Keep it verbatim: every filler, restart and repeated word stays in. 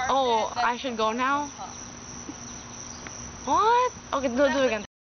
Oh, I should go now? What? Okay, do, do it again.